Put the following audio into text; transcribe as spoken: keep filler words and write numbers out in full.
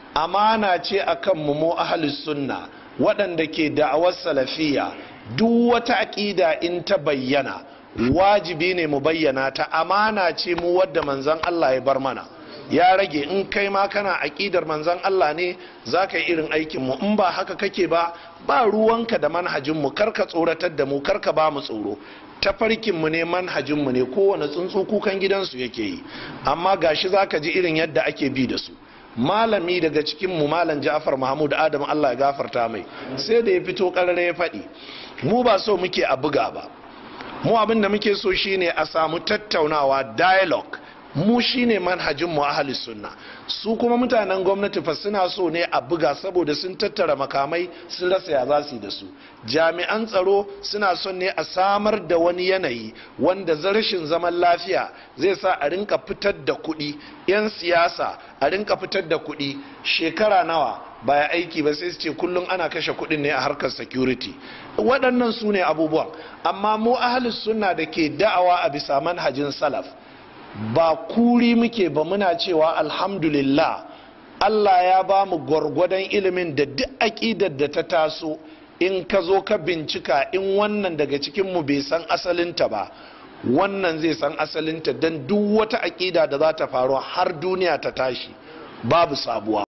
amana ce akan mu mu ahlus sunna waɗanda ke da'awar salafiya. Duk wata aƙida in ta bayyana wajibi ne mu bayyana ta, amana ce mu wadda manzon Allah ya bar mana. Ya rage in kai ma kana aƙidar manzon Allah ne za ka yi irin aikin mu, in ba haka kake ba ba ruwanka da manhajin mu, karka tsoratar da mu, karka ba mu tsoro. Tafarkin mu ne, manhajin mu ne, kowane tsuntsu kukan gidansu yake yi. Amma gashi za ka ji irin yadda ake bi da su. Malami daga cikin mu malam Ja'far Mahmud Adam Allah ya gafarta mai, sai da ya fito karare ya faɗi mu ba so muke a buga ba, mu abin da muke so shine a samu tattaunawa, dialogue. Mu shine manhajin mu ahli sunna. Su kuma mutanen gwamnati fa suna so ne a buga saboda sun tattara makamai sun rasa ya za su yi da su. Jami'an tsaro suna son ne a samar da wani yanayi wanda rashin zaman lafiya zai sa a rinka fitar da kuɗi, 'yan siyasa a rinka fitar da kuɗi. Shekara nawa baya aiki ba sai su ce kullum ana kashe kuɗin ne a harkar security. Waɗannan su ne abubuwan. Amma mu ahli sunna da ke da'awa a bisa manhajin salaf ba kuri muke ba, muna cewa alhamdulillah Allah ya ba mu gwargwadon ilimin da duk aƙidar da ta taso in ka zo ka bincika, in wannan daga cikinmu bai san asalinta ba wannan zai san asalinta, don duk wata aƙida da za ta faru har duniya ta tashi babu sabuwa.